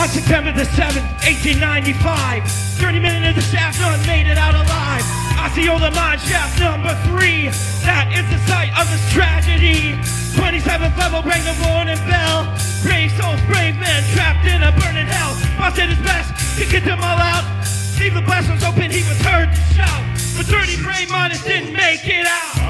On September the 7th, 1895, 30 men in the shaft, none made it out alive. Osceola mine shaft number 3, that is the site of this tragedy. 27th level rang the warning bell. Brave souls, brave men trapped in a burning hell. Boss did his best to get them all out. Leave the blast was open, he was heard to shout. But 30 brave miners didn't make it out.